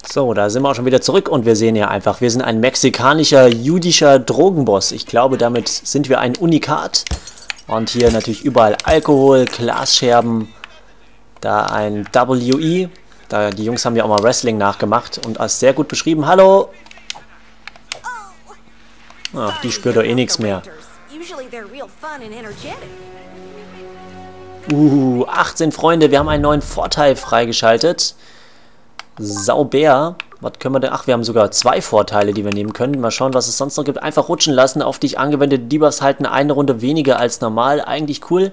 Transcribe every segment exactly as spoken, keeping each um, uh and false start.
So, da sind wir auch schon wieder zurück und wir sehen ja einfach, wir sind ein mexikanischer, jüdischer Drogenboss. Ich glaube, damit sind wir ein Unikat. Und hier natürlich überall Alkohol, Glasscherben, da ein W E. Da, die Jungs haben ja auch mal Wrestling nachgemacht und als sehr gut beschrieben. Hallo! Ach, die spürt doch eh nichts mehr. Uh, achtzehn Freunde, wir haben einen neuen Vorteil freigeschaltet. Sauber. Was können wir denn? Ach, wir haben sogar zwei Vorteile, die wir nehmen können. Mal schauen, was es sonst noch gibt. Einfach rutschen lassen. Auf dich angewendete Debuffs halten eine Runde weniger als normal. Eigentlich cool.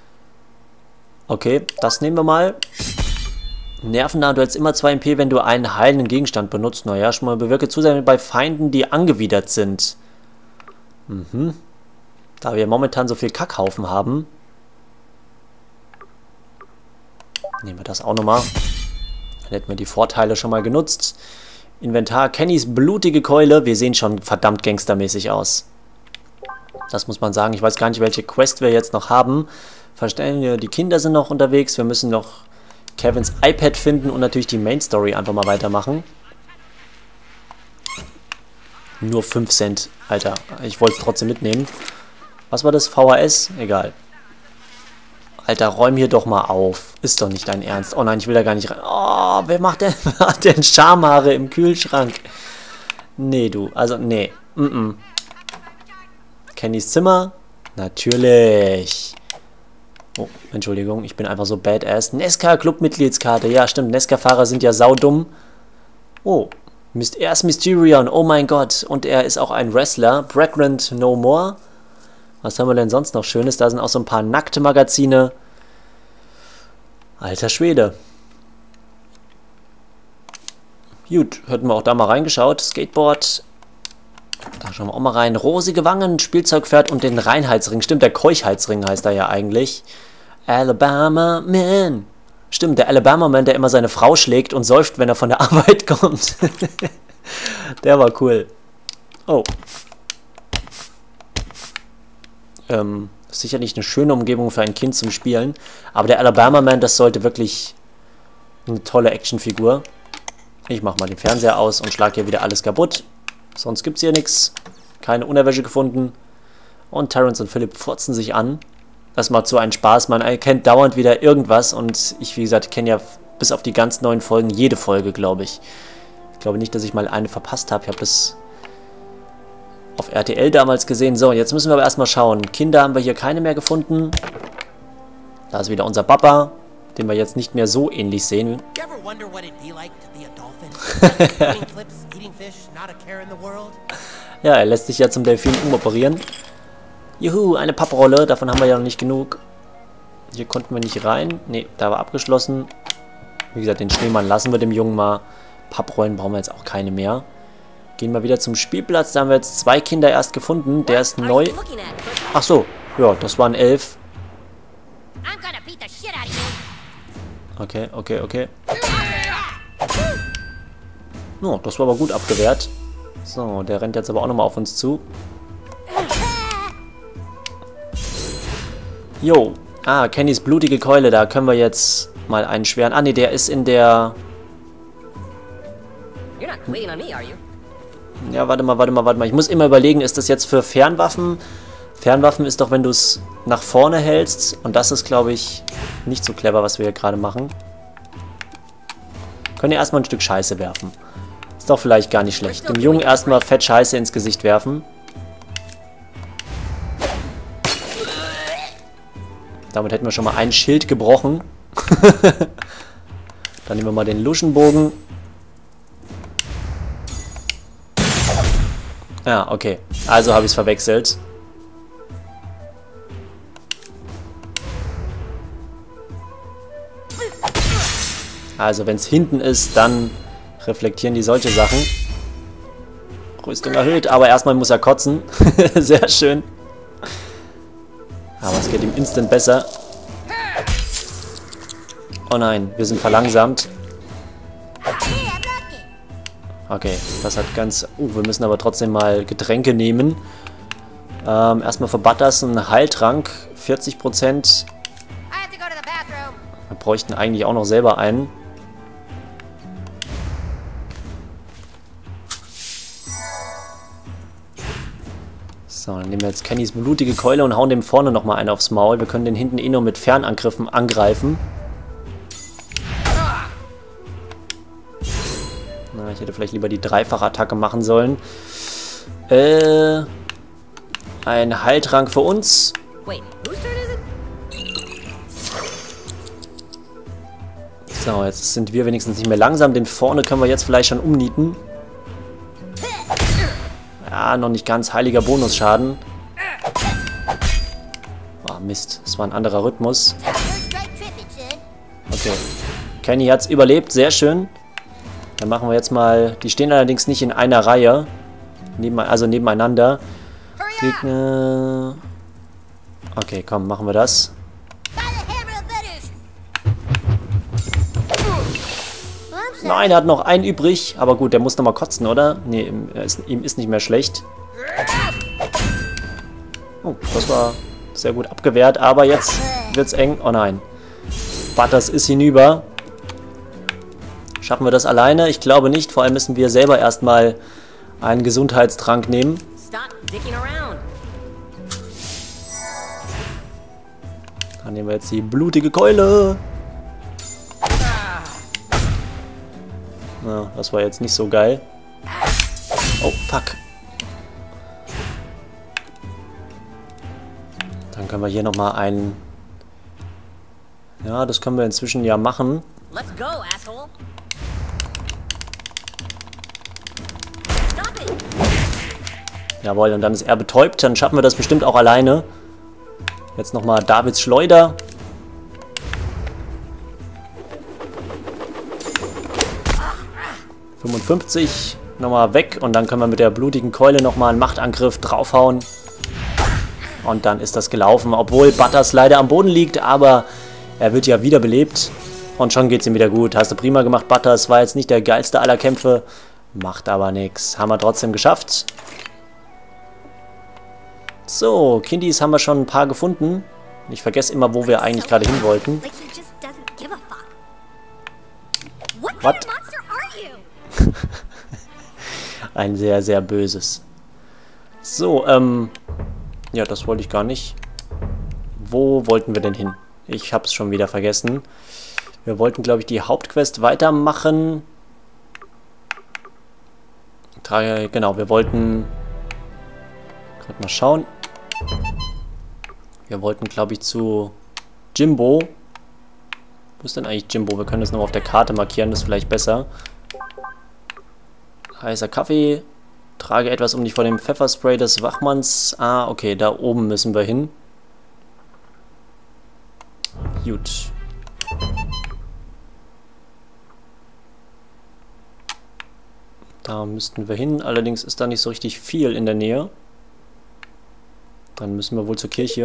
Okay, das nehmen wir mal. Nervennah, du hältst immer zwei M P, wenn du einen heilenden Gegenstand benutzt. Naja, schon mal bewirke Zusatz bei Feinden, die angewidert sind. Mhm. Da wir momentan so viel Kackhaufen haben. Nehmen wir das auch nochmal. Dann hätten wir die Vorteile schon mal genutzt. Inventar, Kennys blutige Keule. Wir sehen schon verdammt gangstermäßig aus. Das muss man sagen. Ich weiß gar nicht, welche Quest wir jetzt noch haben. Verstehen wir, die Kinder sind noch unterwegs. Wir müssen noch Kevins iPad finden und natürlich die Main Story einfach mal weitermachen. Nur fünf Cent. Alter, ich wollte es trotzdem mitnehmen. Was war das? V H S? Egal. Alter, räum hier doch mal auf. Ist doch nicht dein Ernst. Oh nein, ich will da gar nicht rein. Oh, wer macht denn, hat denn Schamhaare im Kühlschrank? Nee, du. Also, nee. Mm -mm. Kennys Zimmer? Natürlich. Oh, Entschuldigung, ich bin einfach so badass. Nesca-Club-Mitgliedskarte. Ja, stimmt. Nesca-Fahrer sind ja saudumm. Oh, er ist Mysterion. Oh mein Gott. Und er ist auch ein Wrestler. Bragrand No More. Was haben wir denn sonst noch Schönes? Da sind auch so ein paar nackte Magazine. Alter Schwede. Gut, hätten wir auch da mal reingeschaut. Skateboard. Da schauen wir auch mal rein. Rosige Wangen, Spielzeugpferd und den Reinheitsring. Stimmt, der Keuchheitsring heißt er ja eigentlich. Alabama Man. Stimmt, der Alabama Man, der immer seine Frau schlägt und säuft, wenn er von der Arbeit kommt. Der war cool. Oh. Ähm, sicherlich eine schöne Umgebung für ein Kind zum Spielen. Aber der Alabama Man, das sollte wirklich eine tolle Actionfigur. Ich mach mal den Fernseher aus und schlag hier wieder alles kaputt. Sonst gibt es hier nichts. Keine Unterwäsche gefunden. Und Terrence und Philipp furzen sich an. Das macht so einen Spaß. Man erkennt dauernd wieder irgendwas. Und ich, wie gesagt, kenne ja bis auf die ganz neuen Folgen jede Folge, glaube ich. Ich glaube nicht, dass ich mal eine verpasst habe. Ich habe das auf R T L damals gesehen. So, jetzt müssen wir aber erstmal schauen. Kinder haben wir hier keine mehr gefunden. Da ist wieder unser Papa, den wir jetzt nicht mehr so ähnlich sehen. Ja, er lässt sich ja zum Delfin umoperieren. Juhu, eine Papprolle. Davon haben wir ja noch nicht genug. Hier konnten wir nicht rein. Ne, da war abgeschlossen. Wie gesagt, den Schneemann lassen wir dem Jungen mal. Papprollen brauchen wir jetzt auch keine mehr. Gehen wir wieder zum Spielplatz. Da haben wir jetzt zwei Kinder erst gefunden. Der ist neu. Ach so, ja, das waren elf. Okay, okay, okay. Oh, das war aber gut abgewehrt. So, der rennt jetzt aber auch nochmal auf uns zu. Jo. Ah, Kennys blutige Keule. Da können wir jetzt mal einen schweren... Ah, ne, der ist in der... Ja, warte mal, warte mal, warte mal. Ich muss immer überlegen, ist das jetzt für Fernwaffen? Fernwaffen ist doch, wenn du es nach vorne hältst. Und das ist, glaube ich, nicht so clever, was wir hier gerade machen. Können ja erstmal ein Stück Scheiße werfen. Ist doch vielleicht gar nicht schlecht. Dem Jungen erstmal fett Scheiße ins Gesicht werfen. Damit hätten wir schon mal ein Schild gebrochen. Dann nehmen wir mal den Luschenbogen. Ja, okay. Also habe ich es verwechselt. Also wenn es hinten ist, dann reflektieren die solche Sachen. Rüstung erhöht, aber erstmal muss er kotzen. Sehr schön. Aber es geht ihm instant besser. Oh nein, wir sind verlangsamt. Okay, das hat ganz... Uh, wir müssen aber trotzdem mal Getränke nehmen. Ähm, erstmal für Butters einen Heiltrank. vierzig Prozent. Wir bräuchten eigentlich auch noch selber einen. So, dann nehmen wir jetzt Kennys blutige Keule und hauen dem vorne nochmal einen aufs Maul. Wir können den hinten eh nur mit Fernangriffen angreifen. Na, ich hätte vielleicht lieber die Dreifachattacke machen sollen. Äh, ein Heiltrank für uns. So, jetzt sind wir wenigstens nicht mehr langsam. Den vorne können wir jetzt vielleicht schon umnieten. Ja, noch nicht ganz. Heiliger Bonusschaden. Oh, Mist. Das war ein anderer Rhythmus. Okay. Kenny hat es überlebt. Sehr schön. Dann machen wir jetzt mal... Die stehen allerdings nicht in einer Reihe. Neben, also nebeneinander. Gegner... Okay, komm, machen wir das. Nein, er hat noch einen übrig. Aber gut, der muss nochmal kotzen, oder? Nee, ihm ist, ihm ist nicht mehr schlecht. Oh, das war sehr gut abgewehrt. Aber jetzt wird's eng. Oh nein. Butters ist hinüber. Schaffen wir das alleine? Ich glaube nicht. Vor allem müssen wir selber erstmal einen Gesundheitstrank nehmen. Dann nehmen wir jetzt die blutige Keule. Ja, das war jetzt nicht so geil. Oh, fuck. Dann können wir hier nochmal einen... Ja, das können wir inzwischen ja machen. Let's go, asshole. Jawohl, und dann ist er betäubt. Dann schaffen wir das bestimmt auch alleine. Jetzt nochmal Davids Schleuder. fünfundfünfzig. Nochmal weg. Und dann können wir mit der blutigen Keule nochmal einen Machtangriff draufhauen. Und dann ist das gelaufen. Obwohl Butters leider am Boden liegt. Aber er wird ja wiederbelebt. Und schon geht es ihm wieder gut. Hast du prima gemacht, Butters. War jetzt nicht der geilste aller Kämpfe. Macht aber nichts. Haben wir trotzdem geschafft. So, Kindys haben wir schon ein paar gefunden. Ich vergesse immer, wo wir eigentlich gerade hin wollten. Was? Ein sehr, sehr böses. So, ähm... ja, das wollte ich gar nicht. Wo wollten wir denn hin? Ich hab's schon wieder vergessen. Wir wollten, glaube ich, die Hauptquest weitermachen. Drei, genau, wir wollten... gerade mal schauen. Wir wollten, glaube ich, zu Jimbo. Wo ist denn eigentlich Jimbo? Wir können das noch auf der Karte markieren, das ist vielleicht besser. Heißer Kaffee. Trage etwas um dich vor dem Pfefferspray des Wachmanns. Ah, okay, da oben müssen wir hin. Gut. Da müssten wir hin. Allerdings ist da nicht so richtig viel in der Nähe. Dann müssen wir wohl zur Kirche.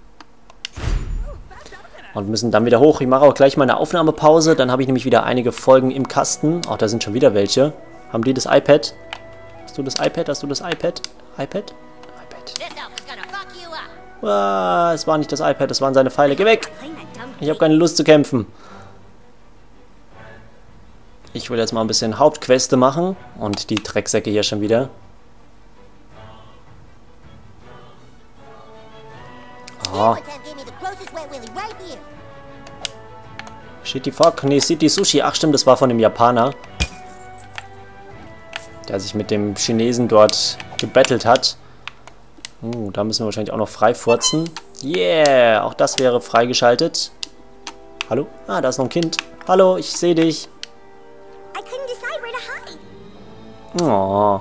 Und müssen dann wieder hoch. Ich mache auch gleich mal eine Aufnahmepause. Dann habe ich nämlich wieder einige Folgen im Kasten. Ach, da sind schon wieder welche. Haben die das iPad? Hast du das iPad? Hast du das iPad? iPad? iPad. Ah, es war nicht das iPad, es waren seine Pfeile. Geh weg! Ich habe keine Lust zu kämpfen. Ich will jetzt mal ein bisschen Hauptqueste machen. Und die Drecksäcke hier schon wieder. Oh. Shitty Fuck. Nee, City Sushi. Ach stimmt, das war von dem Japaner. Der sich mit dem Chinesen dort gebettelt hat. Uh, da müssen wir wahrscheinlich auch noch freifurzen. Yeah, auch das wäre freigeschaltet. Hallo? Ah, da ist noch ein Kind. Hallo, ich sehe dich. Oh.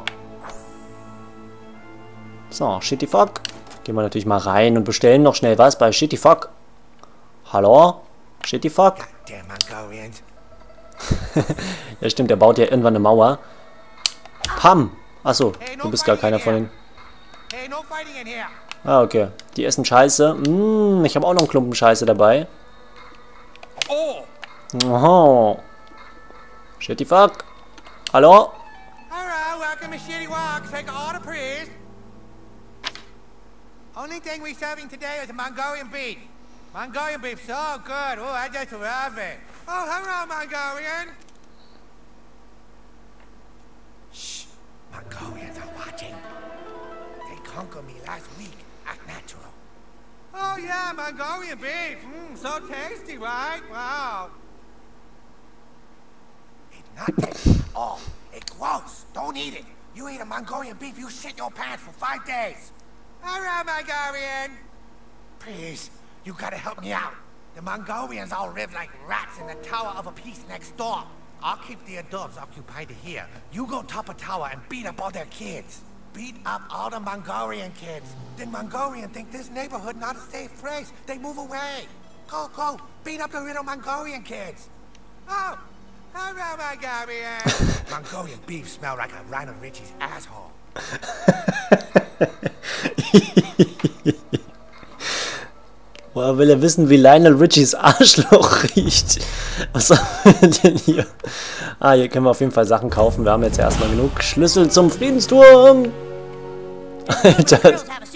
So, Shitty Fuck. Gehen wir natürlich mal rein und bestellen noch schnell was bei Shitty Fuck. Hallo? Shitty Fuck? Ja stimmt, der baut ja irgendwann eine Mauer. Pam! Achso, du bist gar keiner von denen. Ah, okay. Die essen Scheiße. Mm, ich habe auch noch einen Klumpen Scheiße dabei. Oho. Shitty Fuck. Hallo? Only thing we're serving today is Mongolian beef. Mongolian beef, so good. Oh, I just love it. Oh, hello, Mongolian. Shh. Mongolians are watching. They can't on me last week. Act natural. Oh yeah, Mongolian beef. Mmm, so tasty, right? Wow. It's not tasty at all. It's gross. Don't eat it. You eat a Mongolian beef, you shit your pants for five days. All right, Mongolian. Please, you gotta help me out. The Mongolians all live like rats in the Tower of a Peace next door. I'll keep the adults occupied here. You go top a tower and beat up all their kids. Beat up all the Mongolian kids. Then Mongolian think this neighborhood not a safe place. They move away. Go, go, beat up the little Mongolian kids. Oh, hello, Mongolian. Mongolian beef smell like a Lionel Richie's asshole. Woher will er wissen, wie Lionel Richies Arschloch riecht? Was haben wir denn hier? Ah, hier können wir auf jeden Fall Sachen kaufen. Wir haben jetzt erstmal genug. Schlüssel zum Friedensturm! Alter.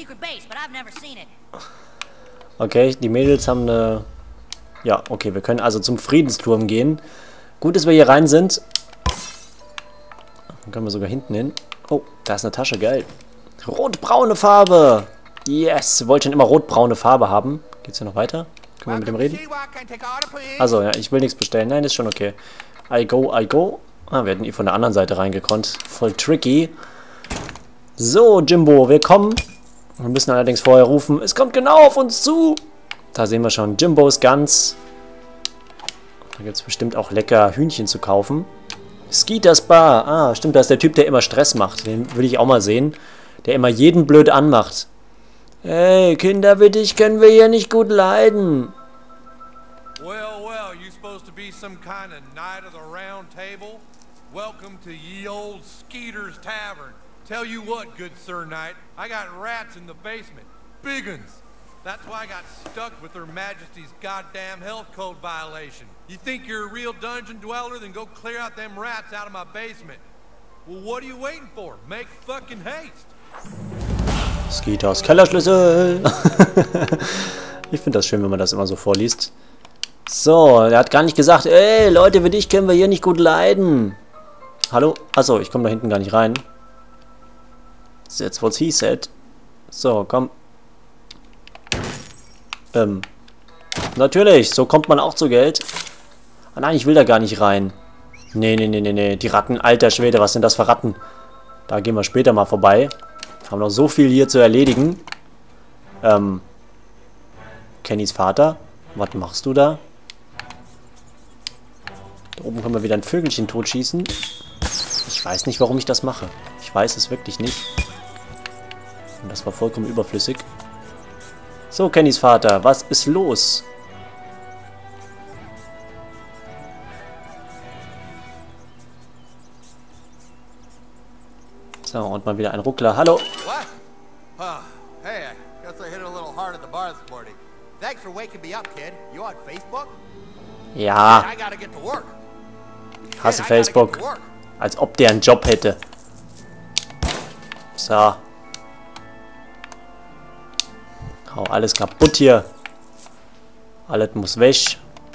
Okay, die Mädels haben eine... Ja, okay, wir können also zum Friedensturm gehen. Gut, dass wir hier rein sind. Dann können wir sogar hinten hin. Oh, da ist eine Tasche, geil. Rotbraune Farbe! Yes, wollte schon immer rotbraune Farbe haben. Geht's hier noch weiter? Können wir mit dem reden? Also ja, ich will nichts bestellen. Nein, ist schon okay. I go, I go. Ah, wir hätten eh von der anderen Seite reingekonnt. Voll tricky. So, Jimbo, wir kommen. Wir müssen allerdings vorher rufen. Es kommt genau auf uns zu. Da sehen wir schon Jimbos Guns. Da gibt es bestimmt auch lecker Hühnchen zu kaufen. Skeeters Bar. Ah, stimmt, da ist der Typ, der immer Stress macht. Den würde ich auch mal sehen. Der immer jeden blöd anmacht. Hey, Kinder, wie dich können wir hier nicht gut leiden. Well, well, you supposed to be some kind of knight of the round table? Welcome to ye old Skeeter's Tavern. Tell you what, good Sir Knight, I got rats in the basement. Big uns. That's why I got stuck with Her Majesty's goddamn health code violation. You think you're a real dungeon dweller? Then go clear out them rats out of my basement. Well, what are you waiting for? Make fucking haste. Skeeters Kellerschlüssel. Ich finde das schön, wenn man das immer so vorliest. So, er hat gar nicht gesagt, ey, Leute, wie dich können wir hier nicht gut leiden. Hallo? Achso, ich komme da hinten gar nicht rein. That's what he said. So, komm. Ähm. Natürlich, so kommt man auch zu Geld. Ah nein, ich will da gar nicht rein. Nee, nee, nee, nee, nee. Die Ratten, alter Schwede, was sind das für Ratten? Da gehen wir später mal vorbei. Haben noch so viel hier zu erledigen. Ähm. Kennys Vater. Was machst du da? Da oben können wir wieder ein Vögelchen totschießen. Ich weiß nicht, warum ich das mache. Ich weiß es wirklich nicht. Und das war vollkommen überflüssig. So, Kennys Vater, was ist los? So, und mal wieder ein Ruckler. Hallo. What? Oh, hey, I guess I hit it a little hard at the bar this morning. Thanks for waking me up, kid. You on Facebook? Ja. I gotta get to work. Ich hasse Facebook. Als ob der einen Job hätte. So. Hau alles kaputt hier. Alles muss weg.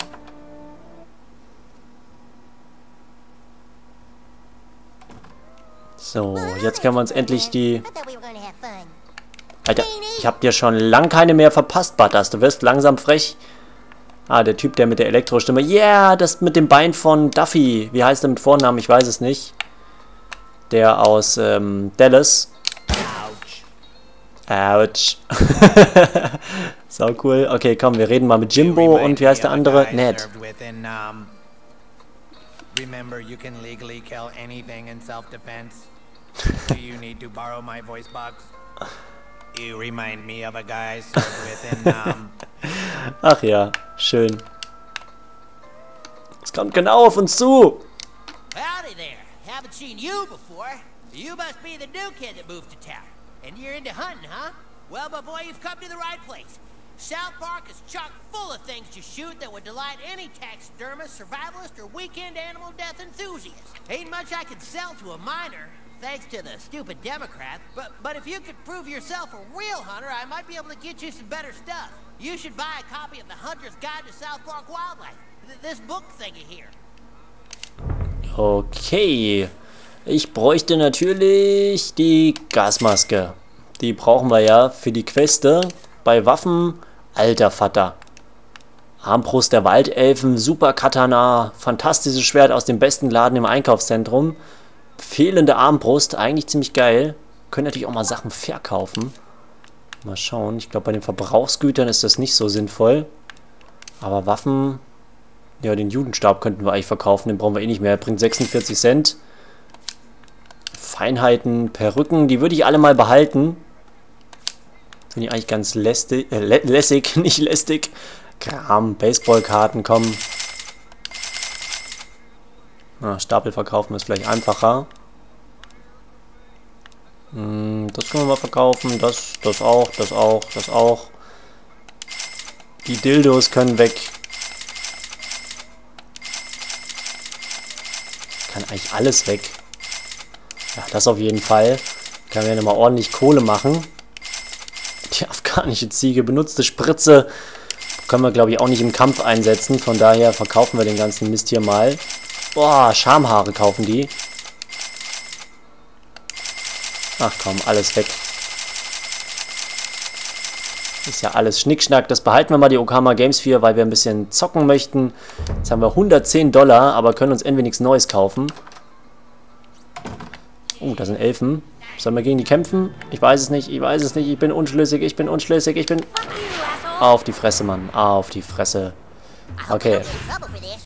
So, jetzt können wir uns endlich die... Alter, ich hab dir schon lang keine mehr verpasst, Butters. Du wirst langsam frech. Ah, der Typ, der mit der Elektrostimme. Yeah, das mit dem Bein von Duffy. Wie heißt er mit Vornamen? Ich weiß es nicht. Der aus ähm, Dallas. Autsch. So cool. Okay, komm, wir reden mal mit Jimbo und wie heißt der andere? Ned. Remember, you can legally kill anything in self-defense. Do you need to borrow my voice box? You remind me of a guy I served with in, um... Ach ja, schön. Es kommt genau auf uns zu. Howdy there. Haven't seen you before. You must be the new kid that moved to town. And you're into hunting, huh? Well, my boy, you've come to the right place. South Park is chock full of things to shoot that would delight any taxidermist, survivalist, or weekend animal death enthusiast. Ain't much I can sell to a minor, thanks to the stupid Democrat, but but if you could prove yourself a real hunter, I might be able to get you some better stuff. You should buy a copy of The Hunter's Guide to South Park Wildlife, th this book thingy here. Okay. Ich bräuchte natürlich die Gasmaske. Die brauchen wir ja für die Queste. Bei Waffen, alter Vater. Armbrust der Waldelfen, Super Katana, fantastisches Schwert aus dem besten Laden im Einkaufszentrum. Fehlende Armbrust, eigentlich ziemlich geil. Können natürlich auch mal Sachen verkaufen. Mal schauen, ich glaube bei den Verbrauchsgütern ist das nicht so sinnvoll. Aber Waffen, ja, den Judenstab könnten wir eigentlich verkaufen, den brauchen wir eh nicht mehr. Er bringt sechsundvierzig Cent. Feinheiten, Perücken, die würde ich alle mal behalten. Finde ich eigentlich ganz lästig, äh, lä lässig, nicht lästig. Kram, Baseballkarten, kommen. Na, Stapel verkaufen ist vielleicht einfacher. Hm, das können wir mal verkaufen, das, das auch, das auch, das auch. Die Dildos können weg. Kann eigentlich alles weg. Ja, das auf jeden Fall. Kann man ja nochmal ordentlich Kohle machen. Die afghanische Ziege, benutzte Spritze. Können wir, glaube ich, auch nicht im Kampf einsetzen. Von daher verkaufen wir den ganzen Mist hier mal. Boah, Schamhaare kaufen die. Ach komm, alles weg. Ist ja alles Schnickschnack. Das behalten wir mal, die Okama Games für, weil wir ein bisschen zocken möchten. Jetzt haben wir hundertzehn Dollar, aber können uns entweder nichts Neues kaufen. Oh, da sind Elfen. Sollen wir gegen die kämpfen? Ich weiß es nicht, ich weiß es nicht. Ich bin unschlüssig, ich bin unschlüssig, ich bin... Auf die Fresse, Mann. Auf die Fresse. Okay.